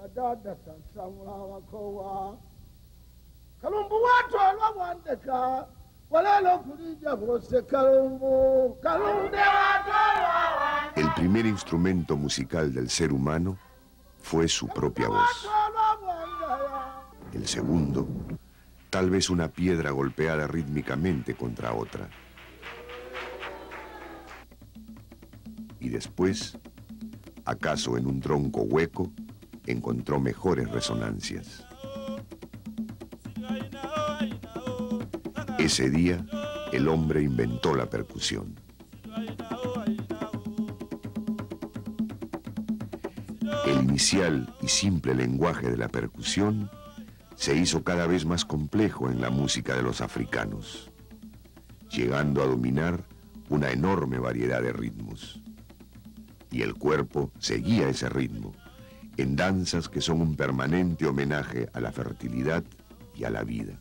El primer instrumento musical del ser humano fue su propia voz. El segundo, tal vez una piedra golpeada rítmicamente contra otra. Y después, acaso en un tronco hueco, encontró mejores resonancias. Ese día, el hombre inventó la percusión. El inicial y simple lenguaje de la percusión se hizo cada vez más complejo en la música de los africanos, llegando a dominar una enorme variedad de ritmos. Y el cuerpo seguía ese ritmo, en danzas que son un permanente homenaje a la fertilidad y a la vida.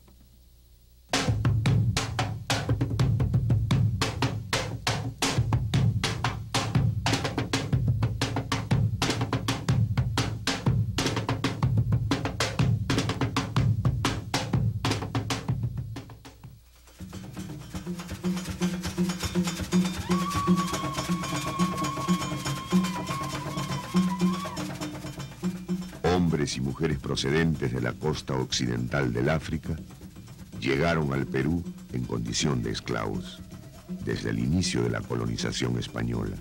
Hombres y mujeres procedentes de la costa occidental del África llegaron al Perú en condición de esclavos desde el inicio de la colonización española.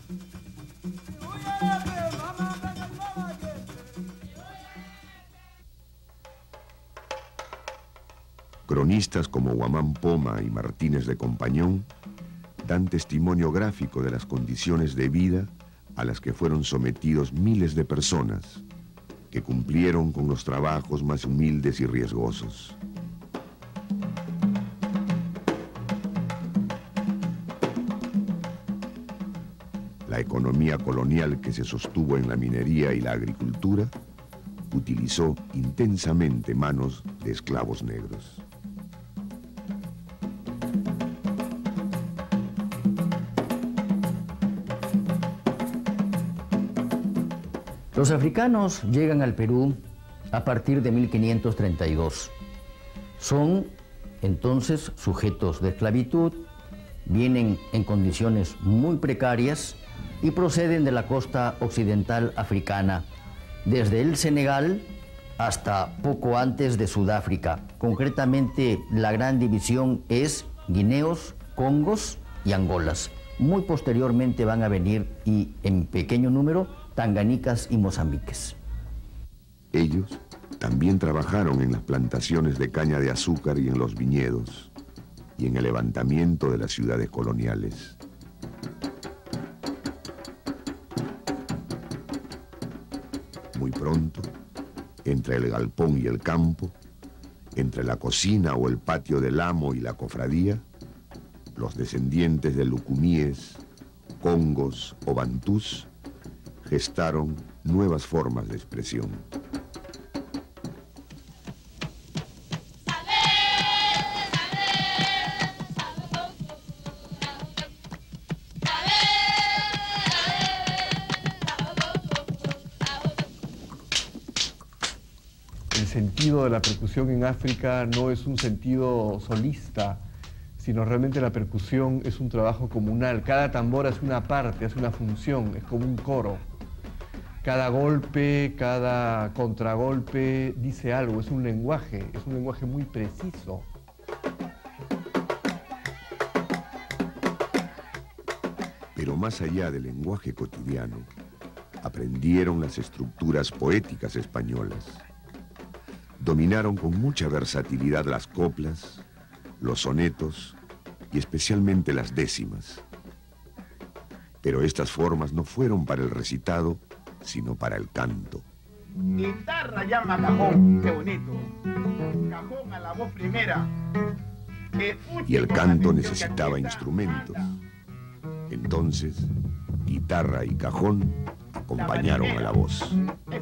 Cronistas como Guamán Poma y Martínez de Compañón dan testimonio gráfico de las condiciones de vida a las que fueron sometidos miles de personas que cumplieron con los trabajos más humildes y riesgosos. La economía colonial que se sostuvo en la minería y la agricultura utilizó intensamente manos de esclavos negros. Los africanos llegan al Perú a partir de 1532. Son entonces sujetos de esclavitud, vienen en condiciones muy precarias y proceden de la costa occidental africana, desde el Senegal hasta poco antes de Sudáfrica. Concretamente, la gran división es guineos, congos y angolas. Muy posteriormente van a venir, y en pequeño número, tanganicas y mozambiques. Ellos también trabajaron en las plantaciones de caña de azúcar y en los viñedos, y en el levantamiento de las ciudades coloniales. Muy pronto, entre el galpón y el campo, entre la cocina o el patio del amo y la cofradía, los descendientes de lucumíes, congos o bantús gestaron nuevas formas de expresión. El sentido de la percusión en África no es un sentido solista, sino realmente la percusión es un trabajo comunal. Cada tambor hace una parte, hace una función, es como un coro. Cada golpe, cada contragolpe dice algo, es un lenguaje muy preciso. Pero más allá del lenguaje cotidiano, aprendieron las estructuras poéticas españolas. Dominaron con mucha versatilidad las coplas, los sonetos y especialmente las décimas. Pero estas formas no fueron para el recitado, sino para el canto. Guitarra llama cajón, qué bonito. Cajón a la voz primera. Y el canto necesitaba instrumentos. Entonces, guitarra y cajón acompañaron a la voz.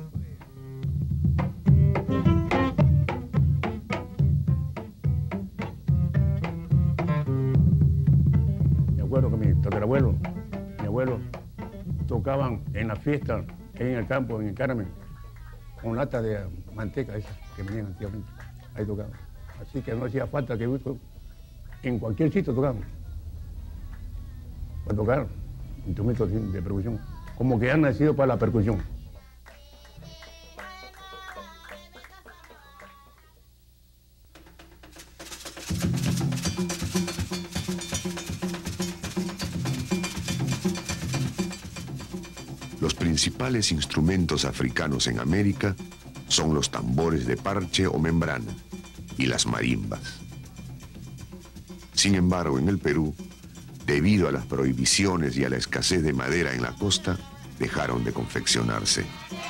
Me acuerdo que mi tatarabuelo, mi abuelo, tocaban en la fiesta, en el campo, en el Carmen, con lata de manteca esas que venían antiguamente. Ahí tocaban. Así que no hacía falta que en cualquier sitio tocaban. Para tocar instrumentos de percusión, como que han nacido para la percusión. Los principales instrumentos africanos en América son los tambores de parche o membrana y las marimbas. Sin embargo, en el Perú, debido a las prohibiciones y a la escasez de madera en la costa, dejaron de confeccionarse.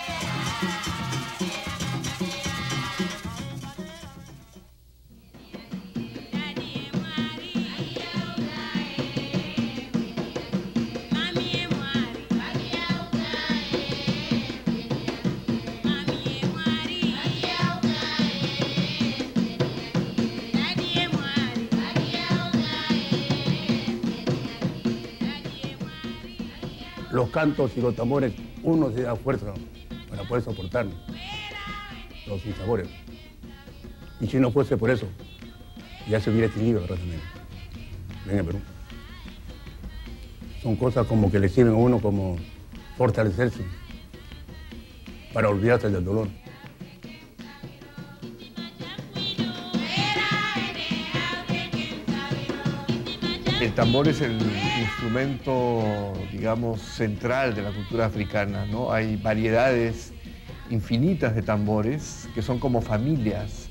Los cantos y los tambores, uno se da fuerza para poder soportar los sinsabores. Y si no fuese por eso, ya se hubiera extinguido la raza negra en el Perú. Son cosas como que le sirven a uno como fortalecerse para olvidarse del dolor. El tambor es el instrumento, digamos, central de la cultura africana, ¿no? Hay variedades infinitas de tambores que son como familias.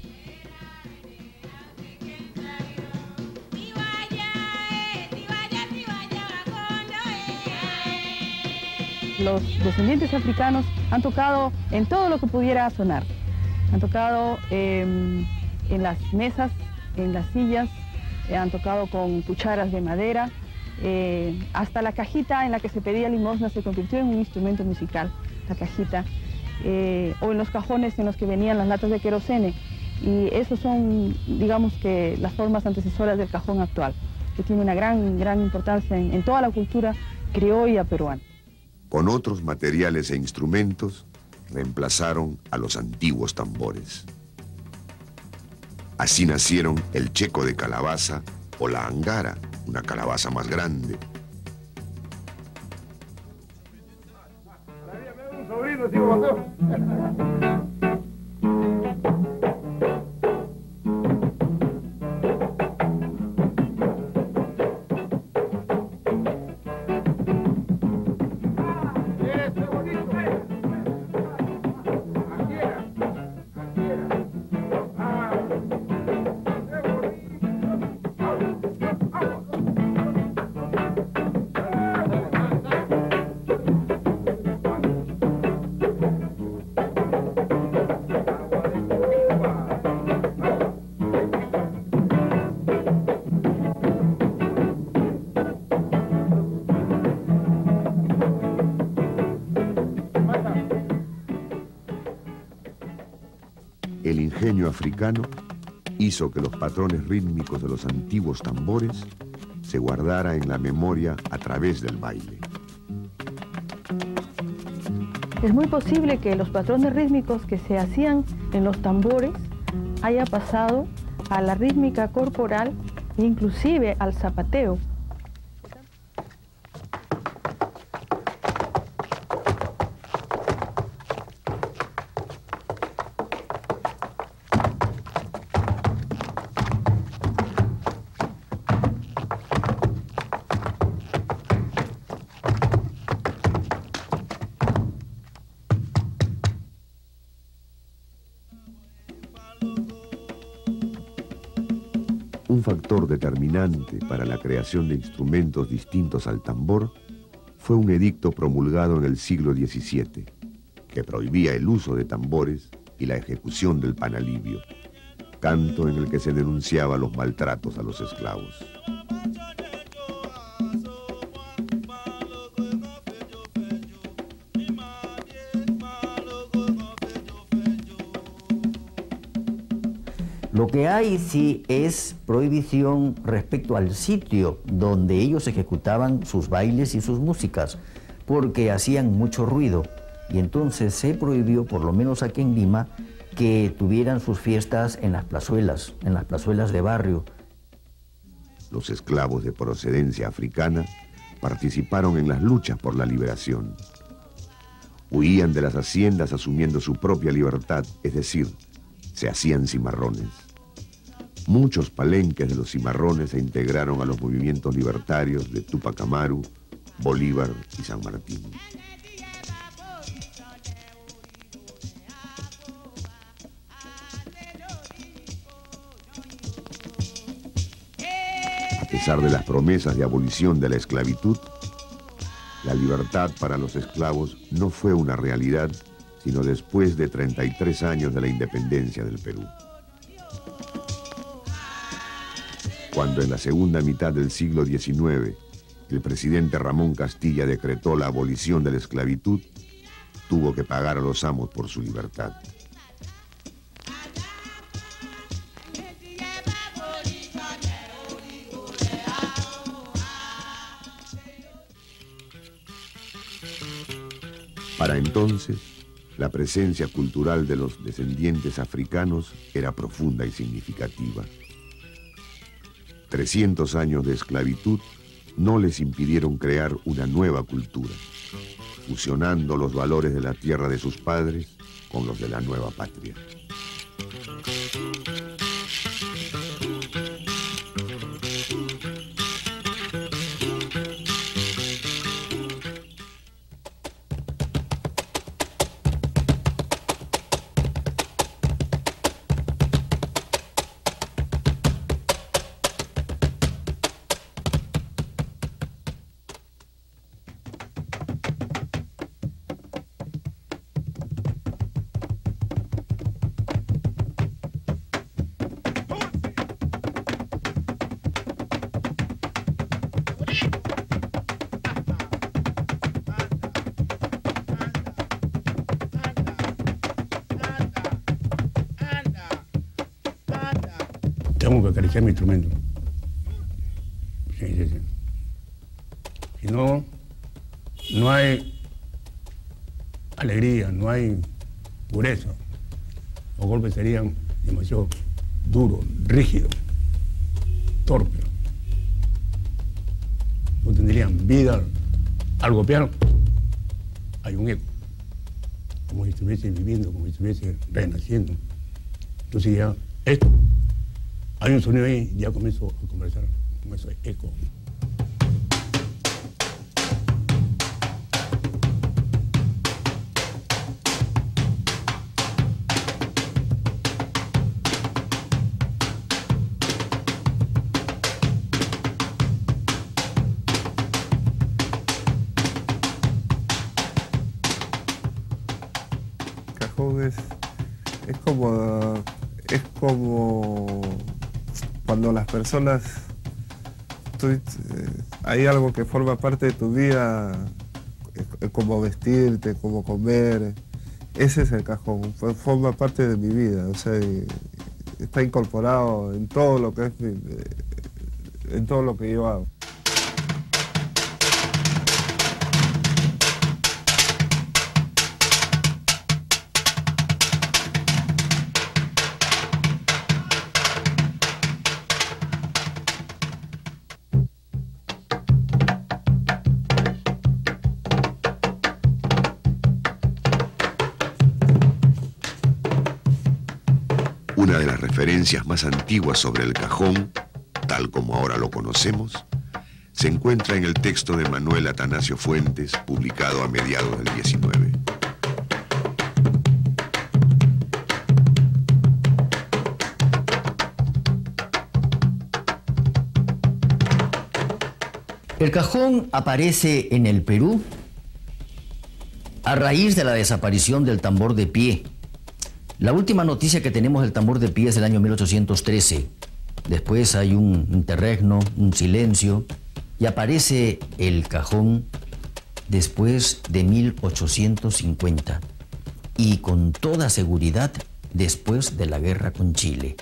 Los descendientes africanos han tocado en todo lo que pudiera sonar. Han tocado en las mesas, en las sillas, han tocado con cucharas de madera, hasta la cajita en la que se pedía limosna se convirtió en un instrumento musical, la cajita, o en los cajones en los que venían las latas de querosene. Y esos son, digamos que, las formas antecesoras del cajón actual, que tiene una gran importancia en toda la cultura criolla peruana. Con otros materiales e instrumentos, reemplazaron a los antiguos tambores. Así nacieron el checo de calabaza o la angara, una calabaza más grande. El ingenio africano hizo que los patrones rítmicos de los antiguos tambores se guardara en la memoria a través del baile. Es muy posible que los patrones rítmicos que se hacían en los tambores haya pasado a la rítmica corporal e inclusive al zapateo. Un factor determinante para la creación de instrumentos distintos al tambor fue un edicto promulgado en el siglo XVII, que prohibía el uso de tambores y la ejecución del panalivio, canto en el que se denunciaba los maltratos a los esclavos. Lo que hay sí es prohibición respecto al sitio donde ellos ejecutaban sus bailes y sus músicas, porque hacían mucho ruido y entonces se prohibió, por lo menos aquí en Lima, que tuvieran sus fiestas en las plazuelas de barrio. Los esclavos de procedencia africana participaron en las luchas por la liberación. Huían de las haciendas asumiendo su propia libertad, es decir, se hacían cimarrones. Muchos palenques de los cimarrones se integraron a los movimientos libertarios de Túpac Amaru, Bolívar y San Martín. A pesar de las promesas de abolición de la esclavitud, la libertad para los esclavos no fue una realidad, sino después de 33 años de la independencia del Perú. Cuando en la segunda mitad del siglo XIX el presidente Ramón Castilla decretó la abolición de la esclavitud, tuvo que pagar a los amos por su libertad. Para entonces, la presencia cultural de los descendientes africanos era profunda y significativa. 300 años de esclavitud no les impidieron crear una nueva cultura, fusionando los valores de la tierra de sus padres con los de la nueva patria. Tengo que acariciar mi instrumento. Sí. Si no, no hay alegría, no hay pureza. Los golpes serían demasiado duros, rígidos, torpes. No tendrían vida. Al golpear hay un eco, como si estuviese viviendo, como si estuviese renaciendo. Entonces ya esto, hay un sonido ahí, ya comienzo a conversar con ese eco. Cajón es como cuando las personas, hay algo que forma parte de tu vida, como vestirte, como comer. Ese es el cajón, forma parte de mi vida, o sea, está incorporado en todo lo que es, en todo lo que yo hago. Una de las referencias más antiguas sobre el cajón, tal como ahora lo conocemos, se encuentra en el texto de Manuel Atanasio Fuentes, publicado a mediados del 19. El cajón aparece en el Perú a raíz de la desaparición del tambor de pie. La última noticia que tenemos del tambor de pie es del año 1813. Después hay un interregno, un silencio, y aparece el cajón después de 1850 y con toda seguridad después de la guerra con Chile.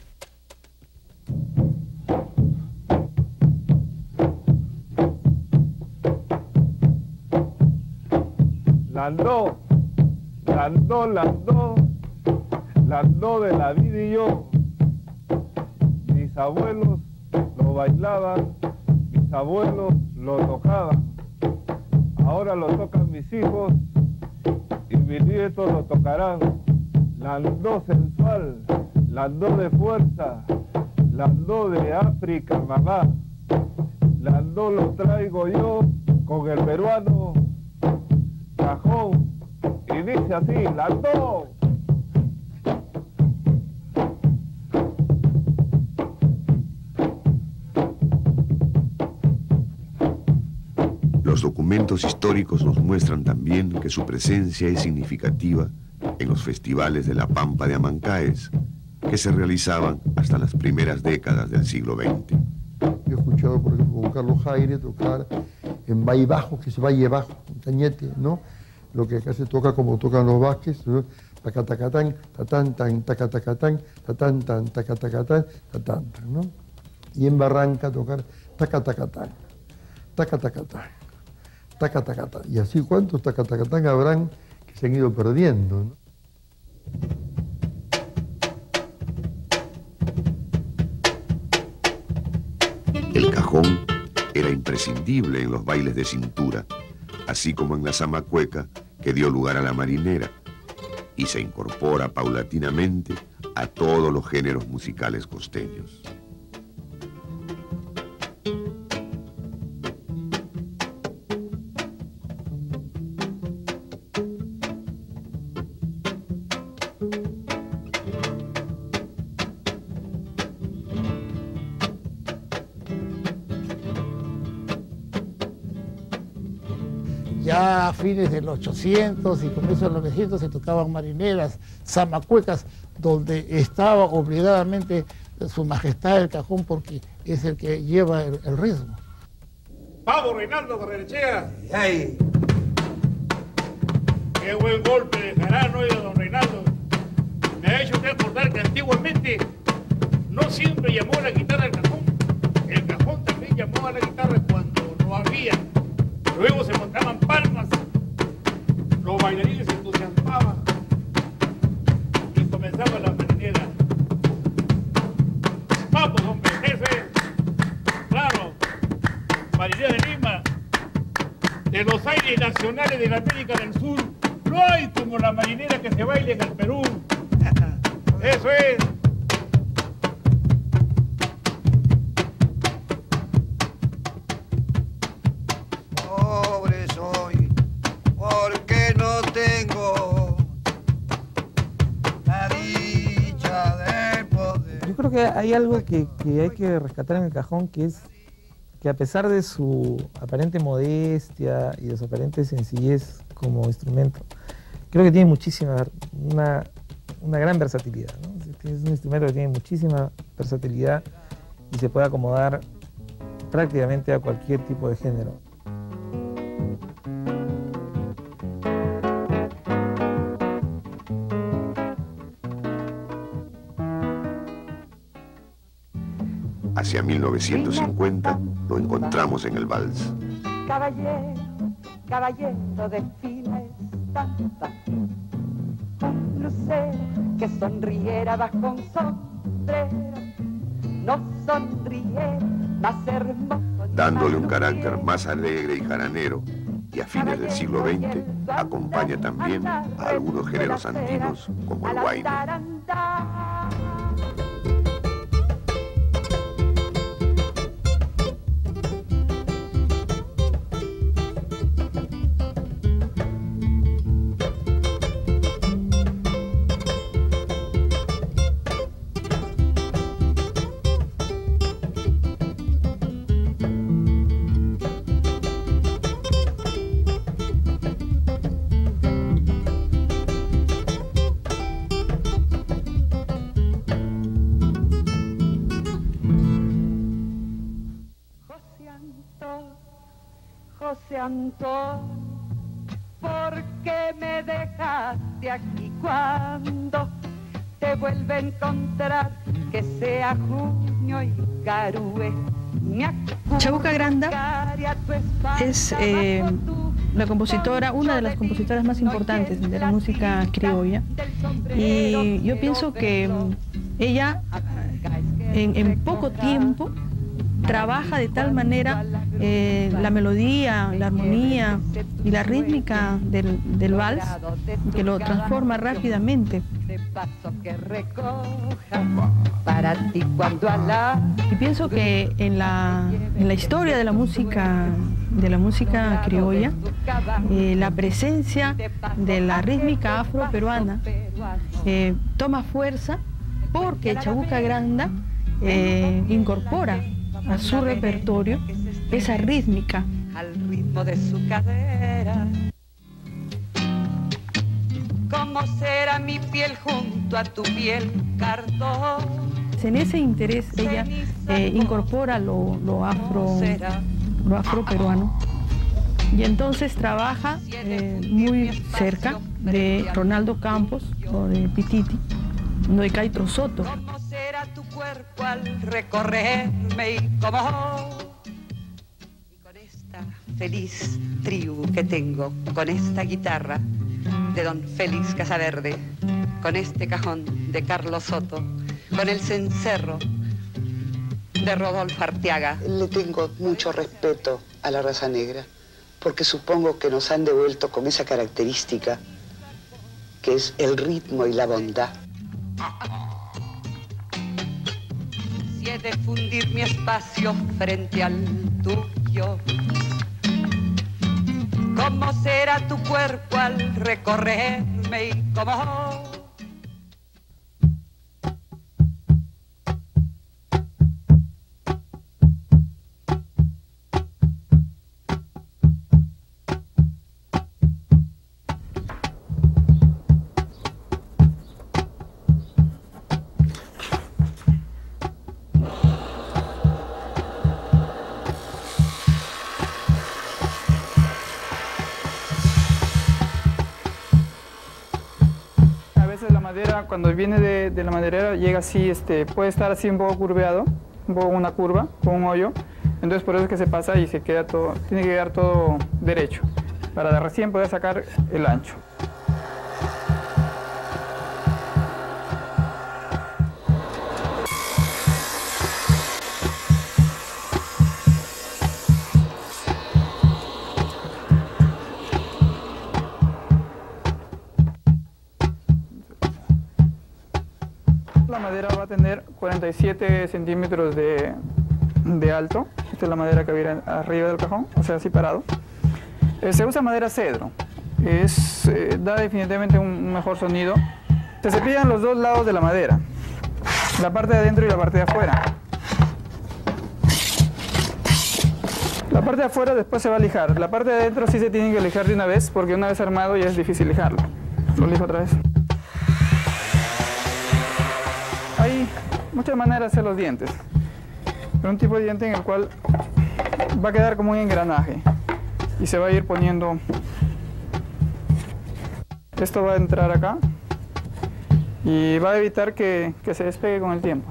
Landó, Landó, landó, landó de la vida y yo. Mis abuelos lo bailaban, mis abuelos lo tocaban. Ahora lo tocan mis hijos y mis nietos lo tocarán. Landó sensual, landó de fuerza, landó de África, mamá. Landó lo traigo yo con el peruano cajón. Y dice así, landó. Los documentos históricos nos muestran también que su presencia es significativa en los festivales de la Pampa de Amancaes, que se realizaban hasta las primeras décadas del siglo XX. Yo he escuchado, por ejemplo, con Carlos Jaire tocar en Valle Bajo, que es Valle Bajo, en Cañete, ¿no? Lo que acá se toca como tocan los Vázquez, ¿no? Tacatacatán, tatán, tan, tacatacatán, tatán, tan, tacatacatán, tatán, ¿no? Y en Barranca tocar tacatacatán, tacatacatán, tacatacatán. Y así, ¿cuántos tacatacatán habrán que se han ido perdiendo, ¿no? El cajón era imprescindible en los bailes de cintura, así como en la zamacueca que dio lugar a la marinera, y se incorpora paulatinamente a todos los géneros musicales costeños. Ya a fines del 800 y comienzos de los 900 se tocaban marineras, zamacuecas, donde estaba obligadamente su majestad el cajón porque es el que lleva el ritmo. ¡Vamos, Reinaldo Barrenechea! ¡Ay! ¡Qué buen golpe de jarano, oiga, don Reinaldo! Me ha hecho recordar que antiguamente no siempre llamó a la guitarra el cajón también llamó a la guitarra cuando no había. Luego se montaban palmas, los bailarines se entusiasmaban y comenzaba la marinera. ¡Vamos, hombre! ¡Ese! ¡Claro! Marinera de Lima, de los aires nacionales de la América del Sur, no hay como la marinera que se baile en el Perú. ¡Eso es! Creo que hay algo que hay que rescatar en el cajón, que es que a pesar de su aparente modestia y de su aparente sencillez como instrumento, creo que tiene una gran versatilidad, ¿no? Es un instrumento que tiene muchísima versatilidad y se puede acomodar prácticamente a cualquier tipo de género. Hacia 1950 lo encontramos en el vals. Caballero, caballero de fina estampa, un lucero que sonriera bajo un sombrero, no sonriera más hermoso. Dándole un carácter más alegre y jaranero, y a fines del siglo XX acompaña también a algunos géneros andinos como el huayno. José Antón, ¿por qué me dejaste aquí cuando te vuelve a encontrar? Que sea junio y Carúe. Chabuca Granda es la compositora, una de las compositoras más importantes de la música criolla. Y yo pienso que ella en poco tiempo trabaja de tal manera la melodía, la armonía y la rítmica del vals que lo transforma rápidamente. Y pienso que en la historia de la música criolla, la presencia de la rítmica afroperuana toma fuerza porque Chabuca Granda incorpora a su repertorio esa rítmica. Al ritmo de su cadera. ¿Cómo será mi piel junto a tu piel, cartón? En ese interés ella incorpora lo afroperuano y entonces trabaja muy cerca de Ronaldo Campos o de Pititi, no de Caitro Soto. ¿Cómo será tu cuerpo al recorrerme y cómo? Y con esta feliz tribu que tengo, con esta guitarra de don Félix Casaverde, con este cajón de Carlos Soto, con el cencerro de Rodolfo Arteaga. Le tengo mucho respeto a la raza negra, porque supongo que nos han devuelto con esa característica que es el ritmo y la bondad. Si he de fundir mi espacio frente al tuyo, ¿cómo será tu cuerpo al recorrerme y cómo? Cuando viene de la maderera llega así, puede estar así un poco curveado, un poco una curva, con un hoyo, entonces por eso es que se pasa y se queda todo, tiene que quedar todo derecho, para recién poder sacar el ancho. La madera va a tener 47 centímetros de alto. Esta es la madera que viene arriba del cajón, o sea, así parado. Se usa madera cedro. Da definitivamente un mejor sonido. Se cepillan los dos lados de la madera, la parte de adentro y la parte de afuera. La parte de afuera después se va a lijar. La parte de adentro sí se tiene que lijar de una vez, porque una vez armado ya es difícil lijarlo. Lo lijo otra vez. Hay muchas maneras de hacer los dientes. Pero un tipo de diente en el cual va a quedar como un engranaje y se va a ir poniendo. Esto va a entrar acá y va a evitar que se despegue con el tiempo.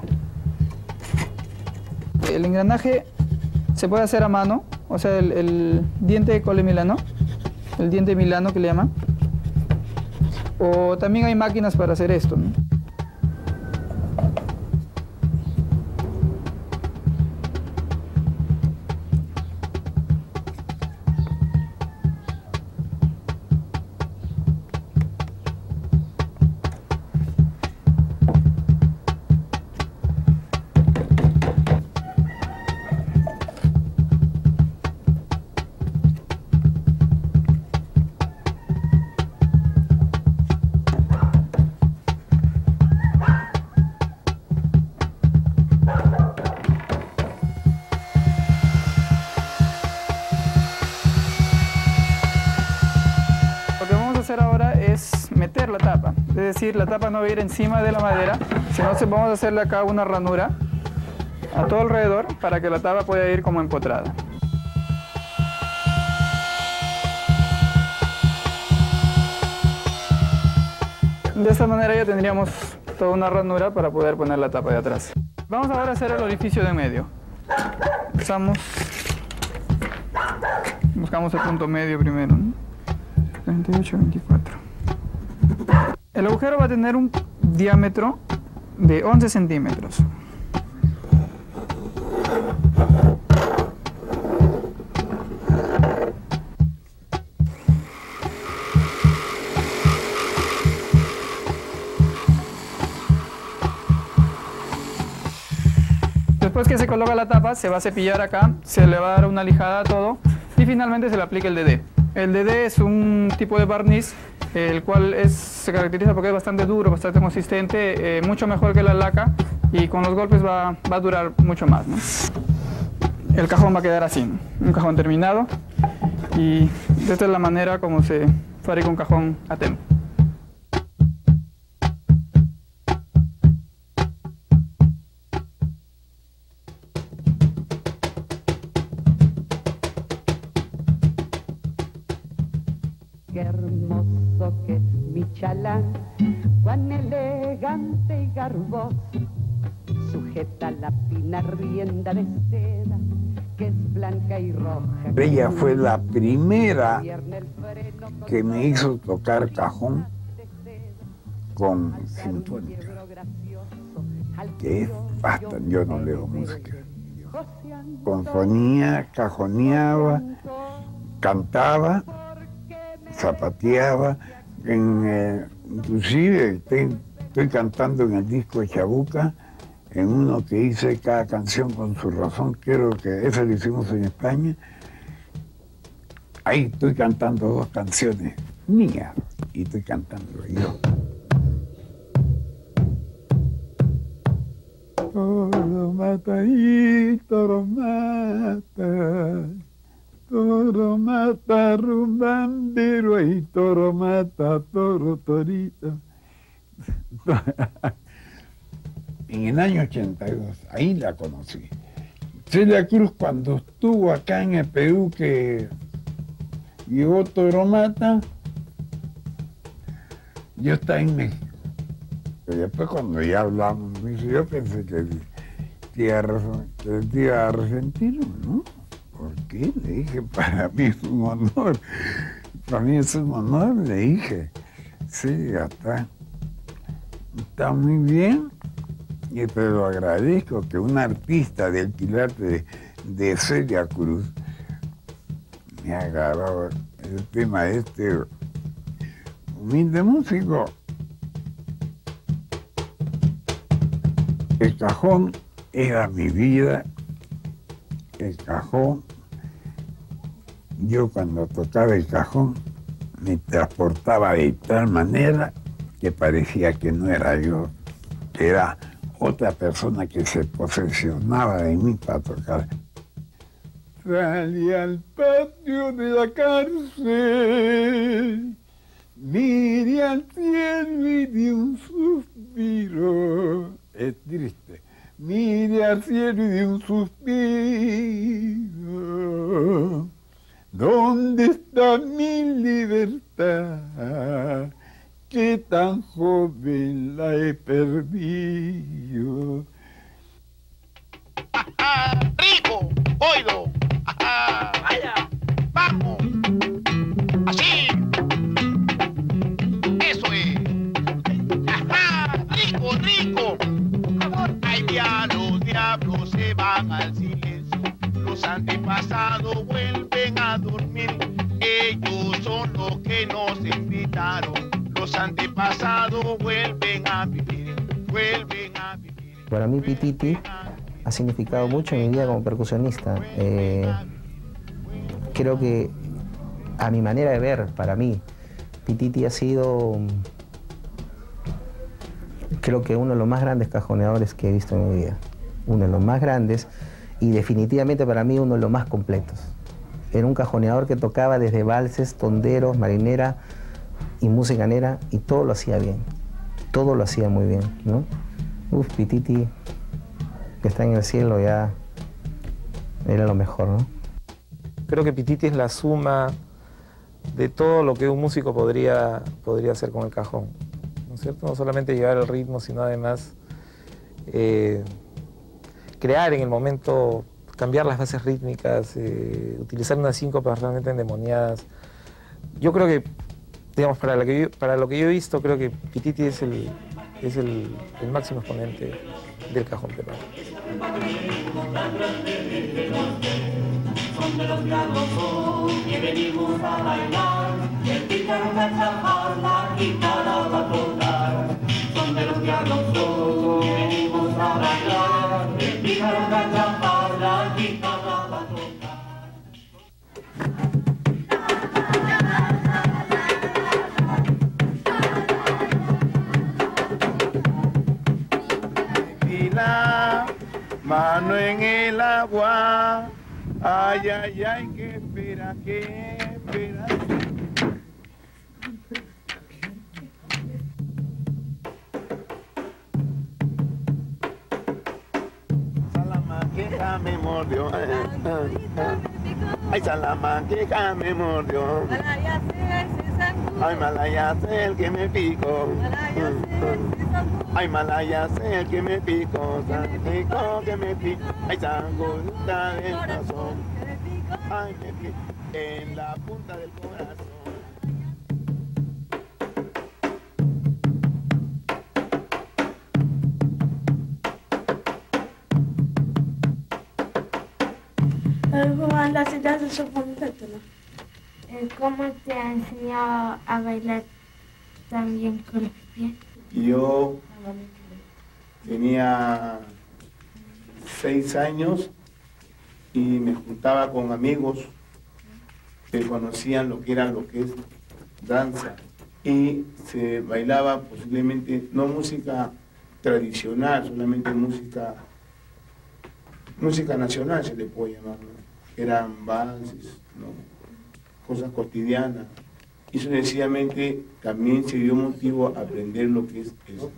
El engranaje se puede hacer a mano, o sea, el diente de cole milano, el diente milano que le llaman. O también hay máquinas para hacer esto, ¿no? Hacer ahora es meter la tapa, es decir, la tapa no va a ir encima de la madera, sino vamos a hacerle acá una ranura a todo alrededor para que la tapa pueda ir como empotrada. De esta manera ya tendríamos toda una ranura para poder poner la tapa de atrás. Vamos ahora a hacer el orificio de en medio. Usamos buscamos el punto medio primero, ¿no? 38, 24. El agujero va a tener un diámetro de 11 centímetros. Después que se coloca la tapa, se va a cepillar acá, se le va a dar una lijada a todo y finalmente se le aplica el DD. El DD es un tipo de barniz, el cual se caracteriza porque es bastante duro, bastante consistente, mucho mejor que la laca y con los golpes va a durar mucho más, ¿no? El cajón va a quedar así, ¿no? Un cajón terminado y esta es la manera como se fabrica un cajón a tempo. Qué hermoso que es mi chalán, cuán elegante y garboso, sujeta la fina rienda de seda, que es blanca y roja. Ella fue la primera que me hizo tocar cajón con sinfónica, que es basta, yo no leo música. Componía, cajoneaba, cantaba, zapateaba, inclusive estoy cantando en el disco de Chabuca, en uno que hice Cada canción con su razón, creo que ese lo hicimos en España. Ahí estoy cantando 2 canciones mías y estoy cantando yo. Toro mata y toro mata. Toro mata rumbandero y toro mata toro torito. En el año 82, ahí la conocí. Celia Cruz, cuando estuvo acá en el Perú, que llegó Toro Mata, yo estaba en México. Y después cuando ya hablamos, yo pensé que el tío argentino, ¿no? ¿Por qué? Le dije, para mí es un honor. Para mí es un honor, le dije. Sí, ya está. Está muy bien. Y te lo agradezco que un artista del quilate de Celia Cruz me ha agarrado el tema de este humilde músico. El cajón era mi vida. El cajón, yo cuando tocaba el cajón me transportaba de tal manera que parecía que no era yo, que era otra persona que se posesionaba de mí para tocar. Salí al patio de la cárcel, miré al cielo y di un suspiro. Es triste. Miré al cielo y di un suspiro. ¿Dónde está mi libertad? Que tan joven la he perdido. ¡Rico! ¡Oído! ¡Vaya! ¡Vamos! ¡Así! ¡Eso es! ¡Ajá! ¡Rico, rico! ¡Ay, ya los diablos se van al silencio! Los antepasados vuelven a dormir. Ellos son los que nos invitaron. Los antepasados vuelven a vivir, vuelven a vivir. Para mí Pititi ha significado mucho en mi vida como percusionista. Creo que a mi manera de ver, para mí, Pititi ha sido, creo que uno de los más grandes cajoneadores que he visto en mi vida. Uno de los más grandes y definitivamente para mí uno de los más completos. Era un cajoneador que tocaba desde valses, tonderos, marinera y música negra, y todo lo hacía bien, todo lo hacía muy bien, ¿no? Uf, Pititi, que está en el cielo, ya era lo mejor, ¿no? Creo que Pititi es la suma de todo lo que un músico podría hacer con el cajón, ¿no es cierto? No solamente llevar el ritmo, sino además crear en el momento cambiar las bases rítmicas, utilizar unas síncopas realmente endemoniadas. Yo creo que, digamos, para lo que yo he visto, creo que Pititi es el máximo exponente del cajón peruano. Son de los llanos y venimos a bailar, el pícaro va a trabajar, la guitarra va a tocar. Son de los llanos y venimos a bailar, el pícaro va a trabajar, la guitarra va a tocar. Mano en el agua, ay, ay, ay, que espera, que espera. Salamanqueca me mordió, ay, Salamanqueca me mordió, ay, Malaya sé el que me picó. Ay, Malaya sé el que me picó, Santico que me picó, ay, sangolita del corazón, ay, me picó en la punta del corazón. Juan, las ideas de su concepto, ¿no? ¿Cómo te ha enseñado a bailar tan bien con los pies? Yo tenía 6 años y me juntaba con amigos que conocían lo que es danza y se bailaba posiblemente no música tradicional, solamente música nacional se le puede llamar, ¿no? Eran valses, ¿no? Cosas cotidianas. Y sencillamente también se dio motivo a aprender lo que es eso.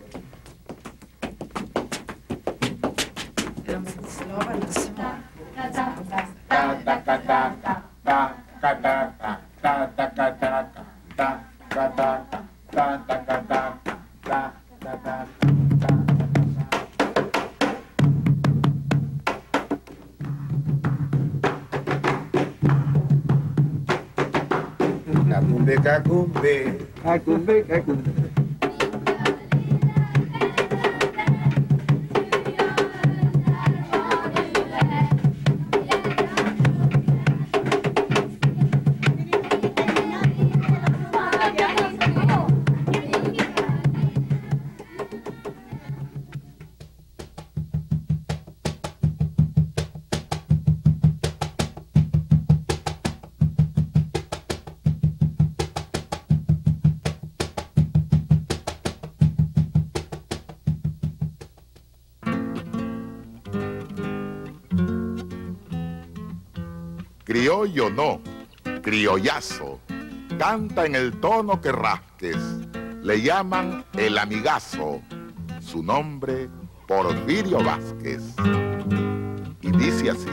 Cacumbe, cacumbe, cacumbe. Criollo no, criollazo, canta en el tono que rasques, le llaman el amigazo, su nombre Porfirio Vázquez. Y dice así: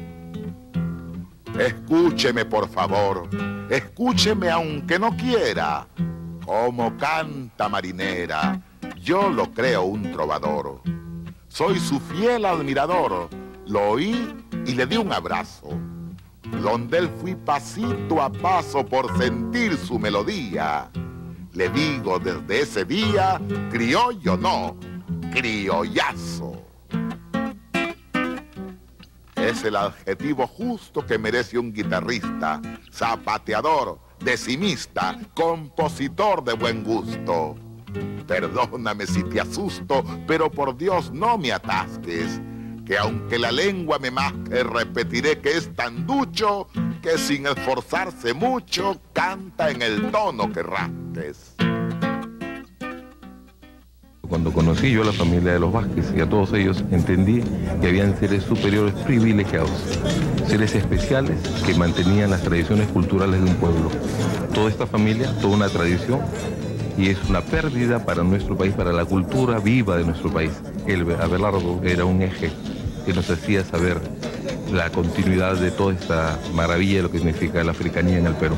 escúcheme por favor, escúcheme aunque no quiera, como canta marinera, yo lo creo un trovador. Soy su fiel admirador, lo oí y le di un abrazo. Donde él fui pasito a paso por sentir su melodía. Le digo desde ese día, criollo no, criollazo. Es el adjetivo justo que merece un guitarrista, zapateador, decimista, compositor de buen gusto. Perdóname si te asusto, pero por Dios no me atasques, que aunque la lengua me masque, repetiré que es tan ducho que sin esforzarse mucho canta en el tono que rasques. Cuando conocí yo a la familia de los Vázquez y a todos ellos, entendí que habían seres superiores privilegiados, seres especiales que mantenían las tradiciones culturales de un pueblo. Toda esta familia, toda una tradición, y es una pérdida para nuestro país, para la cultura viva de nuestro país. El Abelardo era un eje que nos hacía saber la continuidad de toda esta maravilla de lo que significa la africanía en el Perú.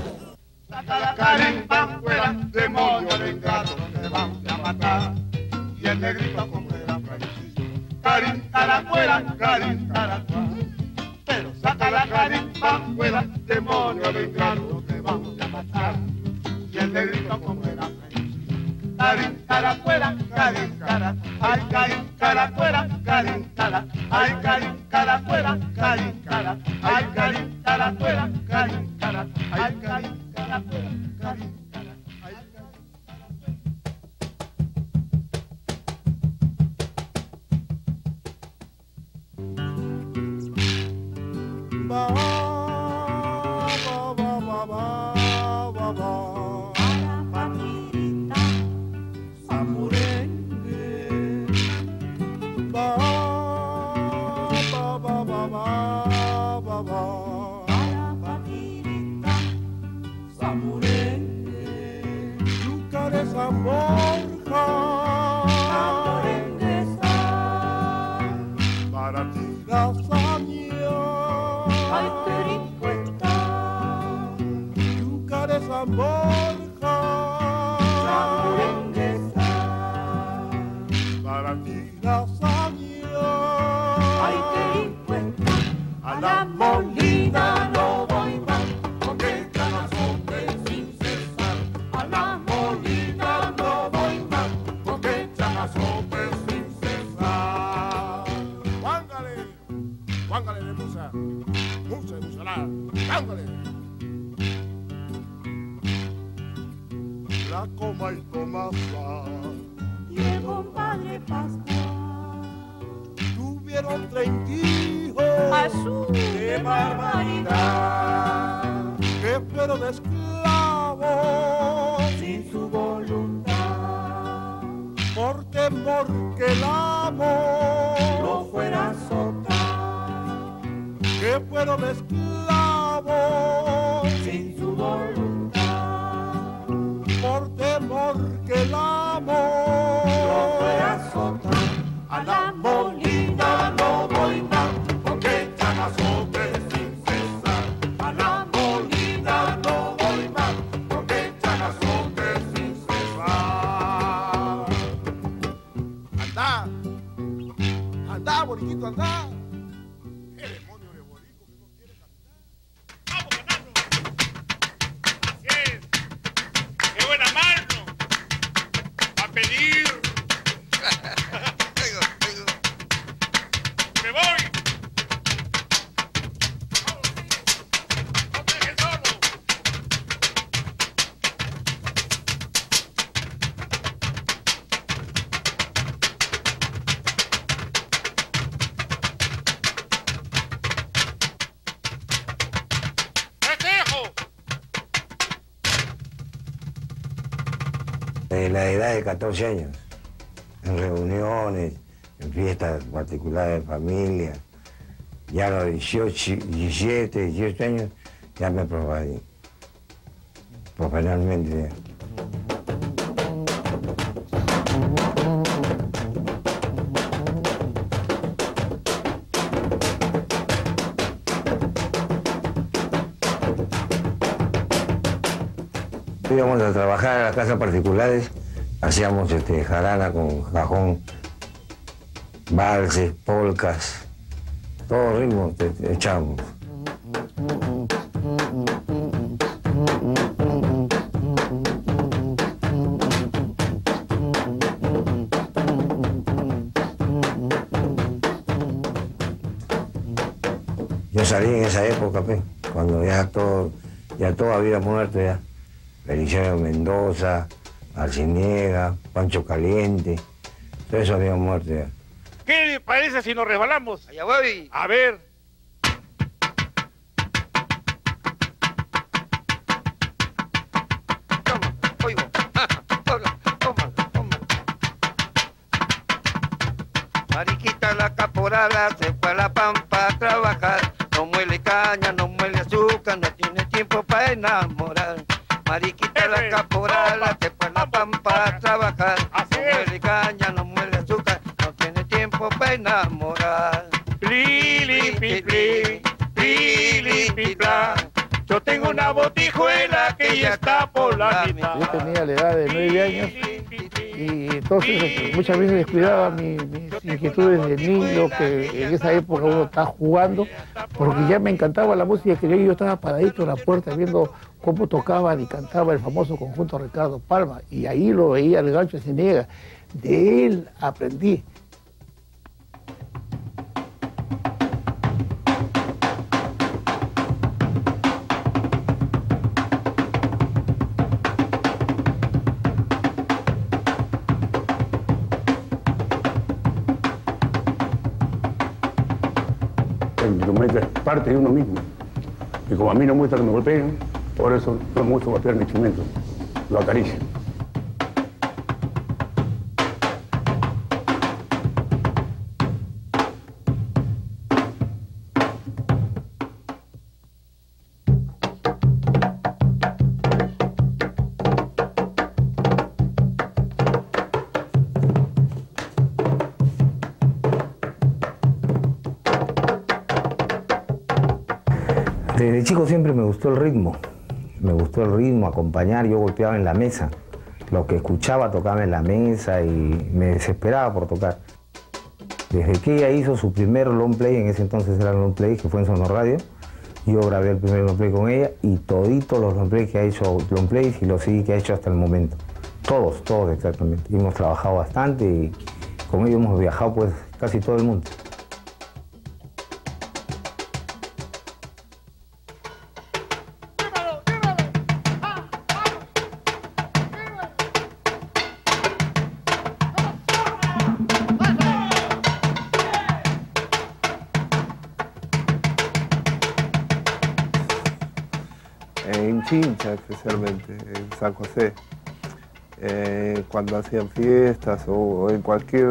Demonio de ingrato, me van a matar. Y el negrito con el gran Francisco, carita la fuera, carita la fuera. Pero saca la carimba afuera, demonio de ingrato, te vamos a matar. Y el negrito como era feliz. Carín, cara afuera, carín, cara. Ay, carín, cara afuera, carín, cara. Ay, carín, cara afuera, carín, cara. Ay, carín, cara afuera, carín, cara. Ay, carín, cara afuera, carín, cara. Ay, ba ba ba ba ba ba ba. Ba ba ba ba ba ba ba. Yuca de San Borja. Para ti lasaña. Ay, qué rico está. Yuca de San Borja. Para ti lasaña. Ay, qué rico está. A la molina no voy más, porque están azotes sin cesar. A la molina no voy más, porque están azotes sin cesar. Juángale, juángale de musa, musa de musalá, juángale. La coma y Tomasa y el compadre Pascual tuvieron 30 hijos. ¡Azul! ¡Qué barbaridad! ¡Qué fueron de esclavos sin su voluntad! Por temor que el amo lo fuera a azotar. ¡Que fueron de esclavos sin su voluntad! Por temor que el amo lo fuera a azotar. A la molina no voy más, porque están azotes sin cesar. A la molina no voy más, porque están azotes sin cesar. Anda, anda, boriquito, anda. ¿Qué demonio de borico que no quiere caminar? ¡Vamos, ganando! Así es. ¡Qué buena mano! A pedir. ¡Me voy! ¡No te dejes solo! ¡Festejo! De la edad de 14 años, en reuniones, en fiestas particulares de familia, ya a los 17, 18 años, ya me profané, profesionalmente. Íbamos a trabajar a las casas particulares, hacíamos jarana con cajón, valses, polcas, todo ritmo echábamos. Yo salí en esa época, cuando ya todo había muerto ya. Feliciano Mendoza, Arciniega, Pancho Caliente, todo eso había muerto ya. ¿Qué le parece si nos resbalamos? Allá voy. A ver. Toma, oigo. Toma. Mariquita la caporala se fue a la pampa a trabajar. No muele caña, no muele azúcar, no tiene tiempo para enamorar. Mariquita la caporala se fue a la pampa a trabajar. No muele caña, no muele azúcar, no tiene tiempo para enamorar. Pli, pi, pli, yo tengo una botijuela que ya está por la mitad. Yo tenía la edad de 9 años y entonces muchas veces descuidaba mis inquietudes de niño, que en esa época uno está jugando, porque ya me encantaba la música, que yo estaba paradito en la puerta viendo cómo tocaban y cantaba el famoso conjunto Ricardo Palma, y ahí lo veía el Gancho Arciniega. De él aprendí. El instrumento es parte de uno mismo. Y como a mí no me gusta que me golpeen, por eso no me gusta golpear mi instrumento. Lo acaricio. Desde chico siempre me gustó el ritmo, acompañar, yo golpeaba en la mesa, lo que escuchaba tocaba en la mesa y me desesperaba por tocar. Desde que ella hizo su primer long play, en ese entonces era long play, que fue en Sonor Radio, yo grabé el primer long play con ella y toditos los long plays que ha hecho, long plays y los CD que ha hecho hasta el momento. Todos exactamente. Y hemos trabajado bastante y con ellos hemos viajado pues casi todo el mundo. En Chincha especialmente, en San José, cuando hacían fiestas o en cualquier...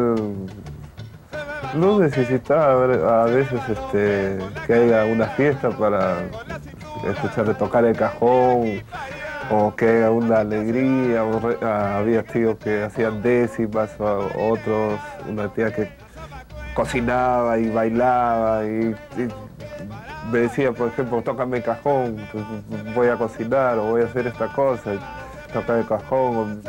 No necesitaba a veces que haya una fiesta para escuchar tocar el cajón o que haya una alegría, había tíos que hacían décimas, o otros, una tía que cocinaba y bailaba y me decía, por ejemplo, tócame el cajón, voy a cocinar o voy a hacer esta cosa, tocar el cajón.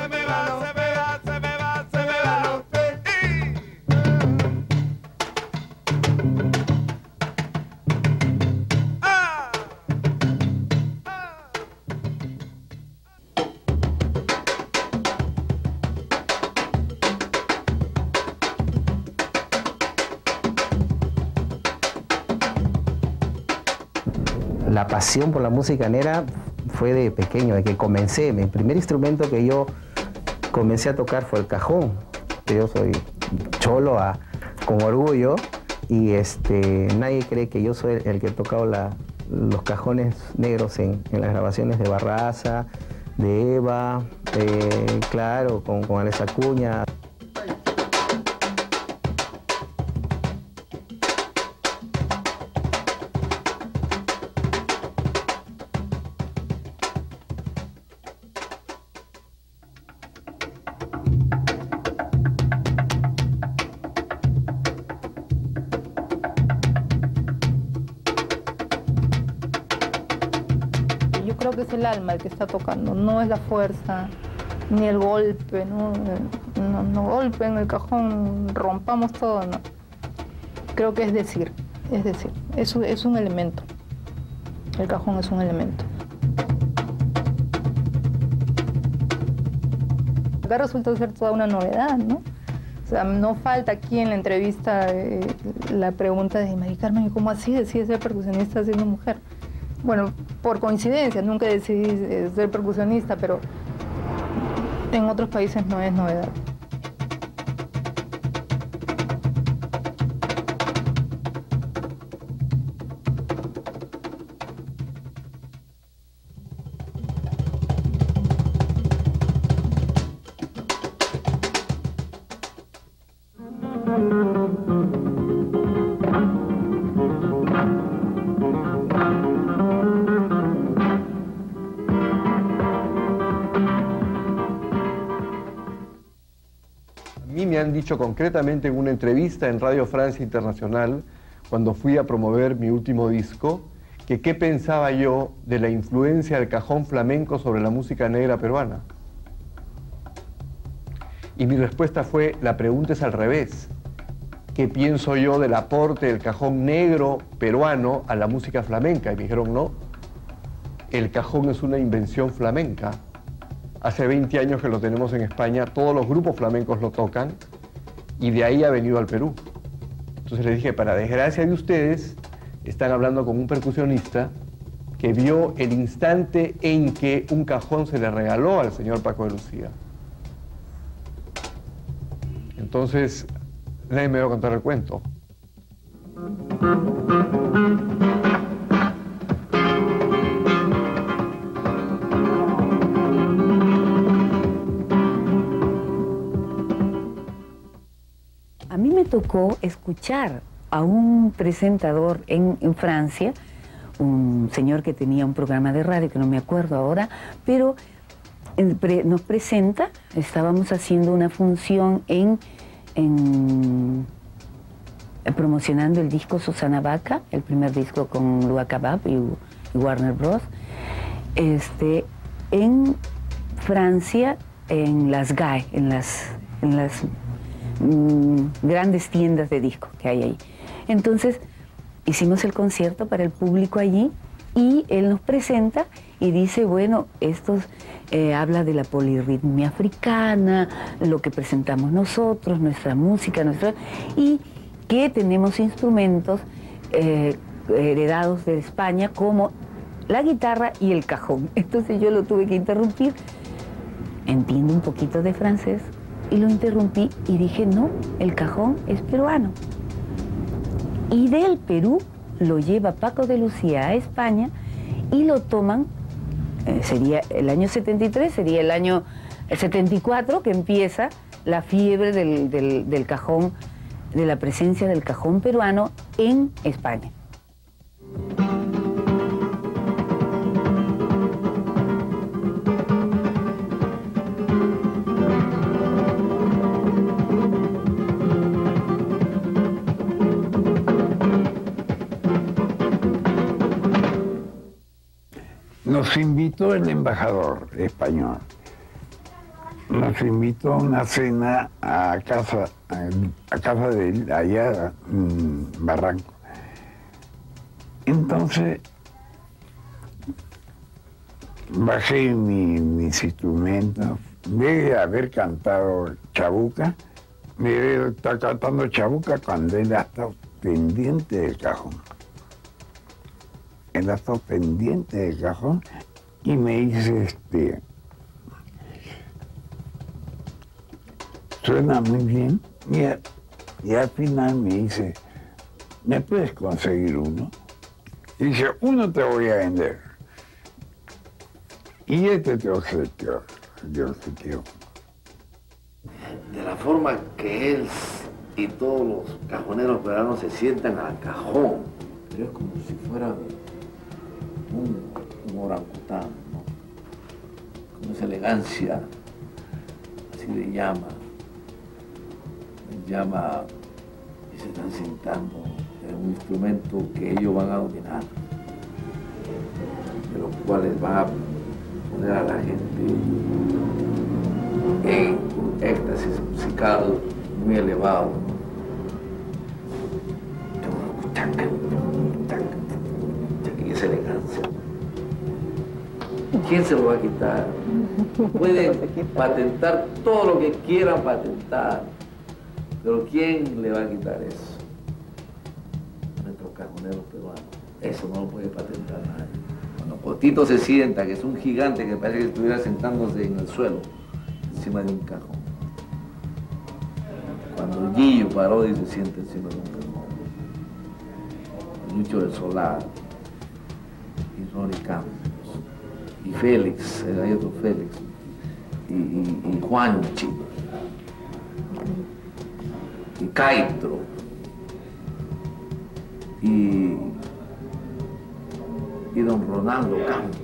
La pasión por la música negra fue de pequeño, de que comencé. Mi primer instrumento que yo comencé a tocar fue el cajón. Yo soy cholo con orgullo y nadie cree que yo soy el que he tocado los cajones negros en las grabaciones de Barraza, de Eva, claro, con Alex Acuña. Yo creo que es el alma el que está tocando, no es la fuerza, ni el golpe, no golpeen el cajón, rompamos todo, no. Creo que es decir, es un elemento, el cajón es un elemento. Acá resulta ser toda una novedad, ¿no? O sea, no falta aquí en la entrevista la pregunta de Mari Carmen, ¿cómo así decide ser percusionista siendo mujer? Bueno, por coincidencia, nunca decidí ser percusionista, pero en otros países no es novedad. A mí me han dicho concretamente en una entrevista en Radio Francia Internacional, cuando fui a promover mi último disco, que qué pensaba yo de la influencia del cajón flamenco sobre la música negra peruana. Y mi respuesta fue, la pregunta es al revés. ¿qué pienso yo del aporte del cajón negro peruano a la música flamenca? Y me dijeron, no, el cajón es una invención flamenca. Hace 20 años que lo tenemos en España, todos los grupos flamencos lo tocan y de ahí ha venido al Perú. Entonces les dije, para desgracia de ustedes, están hablando con un percusionista que vio el instante en que un cajón se le regaló al señor Paco de Lucía. Entonces, nadie me va a contar el cuento. A mí me tocó escuchar a un presentador en Francia, un señor que tenía un programa de radio, que no me acuerdo ahora, pero nos presenta, estábamos haciendo una función promocionando el disco Susana Baca, el primer disco con Lua Kabab y Warner Bros. En Francia, en las GAE, en las grandes tiendas de discos que hay ahí. Entonces hicimos el concierto para el público allí y él nos presenta y dice, bueno, esto habla de la polirritmia africana, lo que presentamos nosotros, nuestra música, y que tenemos instrumentos heredados de España como la guitarra y el cajón. Entonces yo lo tuve que interrumpir. Entiendo un poquito de francés y lo interrumpí y dije, no, el cajón es peruano. Y del Perú lo lleva Paco de Lucía a España y lo toman, sería el año 73, sería el año 74 que empieza la fiebre del cajón, de la presencia del cajón peruano en España. Nos invitó el embajador español. Nos invitó a una cena a casa de él, allá en Barranco. Entonces, bajé mis instrumentos, de haber cantado chabuca, me está cantando chabuca cuando él ha estado pendiente del cajón. Él ha estado pendiente del cajón y me dice, suena muy bien, y al final me dice, ¿me puedes conseguir uno? Y dice, uno te voy a vender. Y este te obsequió. De la forma que él y todos los cajoneros peruanos se sientan al cajón, pero es como si fuera un orangután, ¿no? Con esa elegancia así de llama y se están sentando en un instrumento que ellos van a dominar, de los cuales van a poner a la gente en un éxtasis musical muy elevado, y esa elegancia. ¿Quién se lo va a quitar? Pueden patentar todo lo que quieran patentar, pero ¿quién le va a quitar eso? Nuestros cajoneros peruanos. Eso no lo puede patentar nadie. Cuando Potito se sienta, que es un gigante que parece que estuviera sentándose en el suelo, encima de un cajón. Cuando Gillo Parodi se sienta encima de un cajón. Lucho del Solar, y Ronnie Campos, y Félix, hay otro Félix, y Juanchi, y Caitro, y don Ronaldo Campos.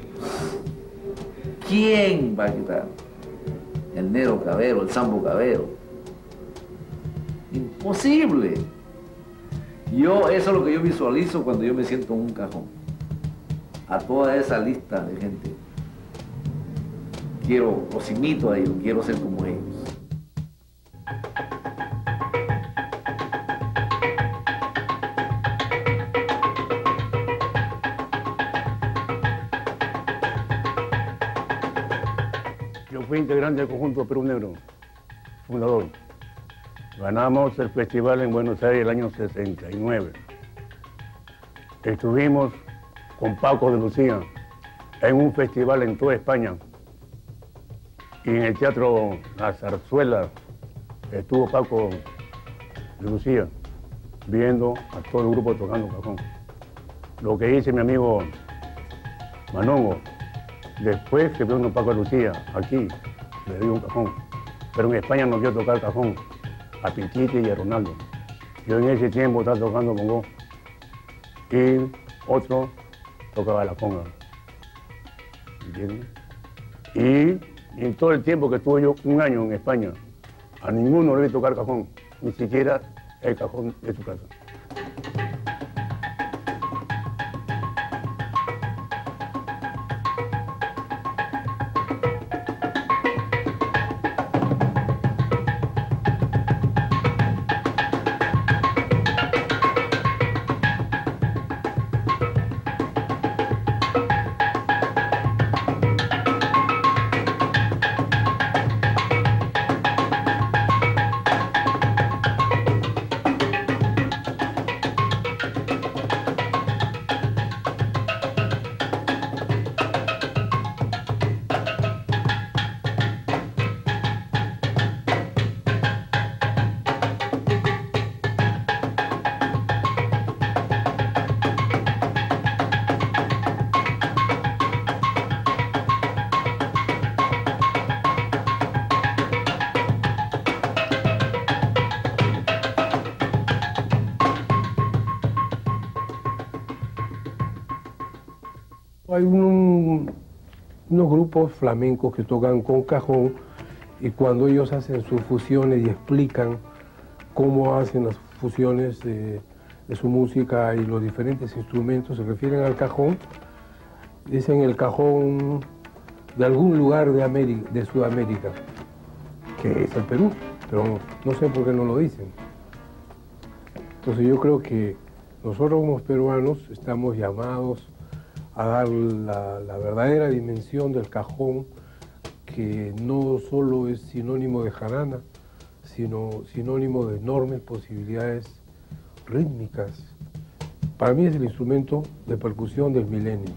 ¿Quién va a quitar? El Nero Cabero, el Sambo Cabero. Imposible. Eso es lo que yo visualizo cuando yo me siento en un cajón. A toda esa lista de gente. Los imito a ellos, quiero ser como ellos. fui integrante del conjunto Perú Negro, fundador. Ganamos el festival en Buenos Aires el año 69. Estuvimos con Paco de Lucía en un festival en toda España. Y en el Teatro La Zarzuela estuvo Paco de Lucía viendo a todo el grupo tocando cajón. Lo que dice mi amigo Manongo, después que vino Paco de Lucía, aquí le dio un cajón. Pero en España no quiero tocar cajón a Pititi y a Ronaldo. Yo en ese tiempo estaba tocando bongo y otro tocaba la conga. ¿Entiendes? Y en todo el tiempo que estuve yo, un año en España, a ninguno le vi tocar cajón, ni siquiera el cajón de su casa. Hay unos grupos flamencos que tocan con cajón y cuando ellos hacen sus fusiones y explican cómo hacen las fusiones de su música y los diferentes instrumentos, se refieren al cajón, dicen el cajón de algún lugar de Sudamérica, que es el Perú, pero no sé por qué no lo dicen. Entonces yo creo que nosotros como peruanos estamos llamados a dar la verdadera dimensión del cajón, que no solo es sinónimo de jarana, sino sinónimo de enormes posibilidades rítmicas. Para mí es el instrumento de percusión del milenio.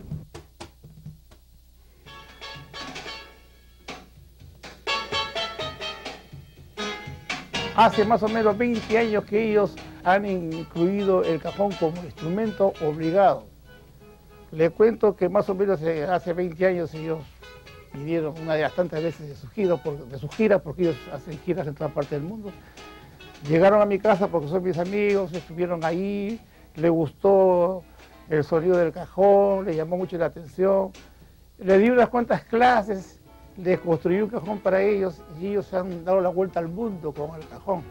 Hace más o menos 20 años que ellos han incluido el cajón como instrumento obligado. Le cuento que más o menos hace 20 años ellos vinieron una de las tantas veces de sus giras, porque ellos hacen giras en toda parte del mundo. Llegaron a mi casa porque son mis amigos, estuvieron ahí, les gustó el sonido del cajón, les llamó mucho la atención. Les di unas cuantas clases, les construí un cajón para ellos y ellos se han dado la vuelta al mundo con el cajón.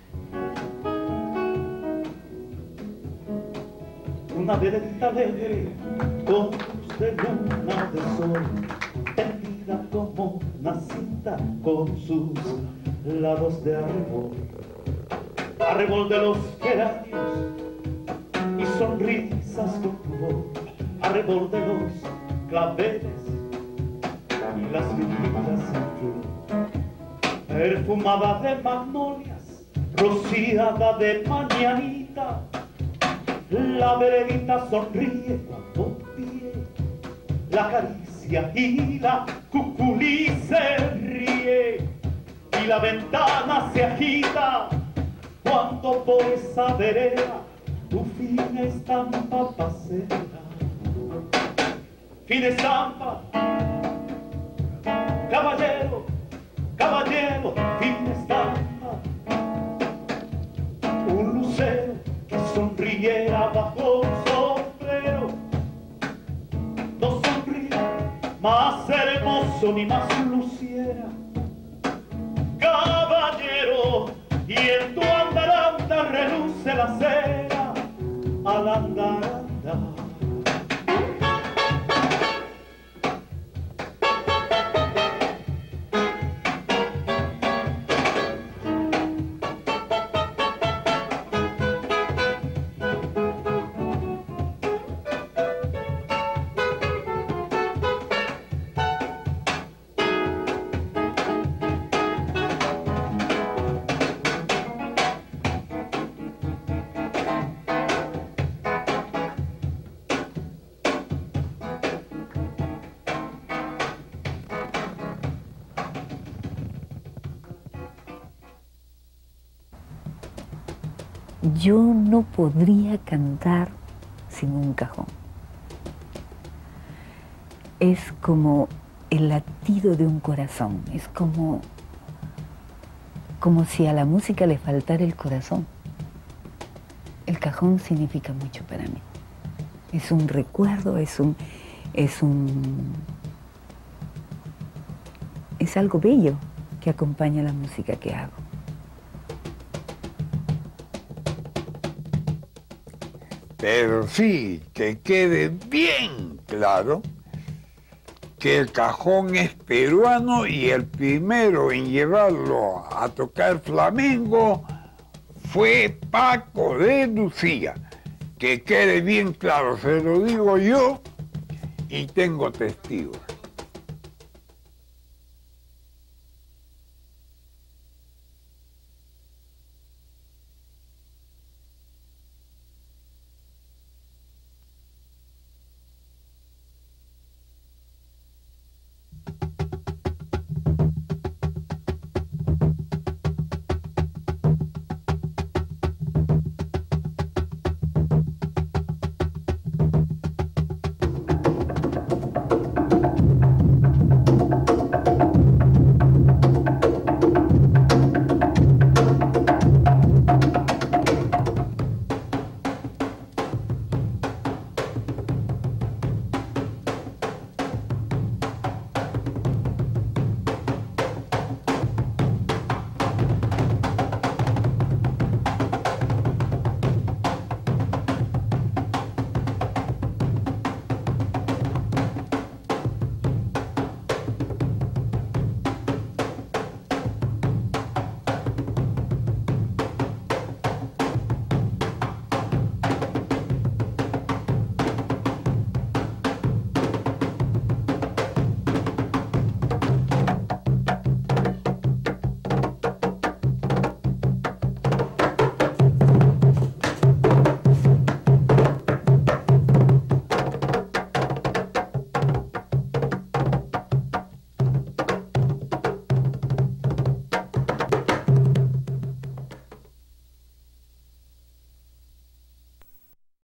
Una veredita alegre, con luz de luna de sol, tendida como una cinta con sus lados de arrebol. Arrebol de los geranios y sonrisas con tu voz, arrebol de los claveles y las viñetas en flor, perfumada de magnolias, rociada de mañanita. La veredita sonríe cuando pide la caricia y la cuculí se ríe y la ventana se agita cuando por esa vereda tu fina estampa pasea. Fina estampa, caballero, caballero, fina estampa, un lucero que sonriera bajo un sombrero, no sonría más hermoso ni más luciera. Caballero, y en tu andaranda reluce la cera al andaranda. yo no podría cantar sin un cajón. Es como el latido de un corazón, es como si a la música le faltara el corazón. El cajón significa mucho para mí. Es un recuerdo, es algo bello que acompaña la música que hago. Pero sí, que quede bien claro que el cajón es peruano y el primero en llevarlo a tocar flamenco fue Paco de Lucía. Que quede bien claro, se lo digo yo y tengo testigos.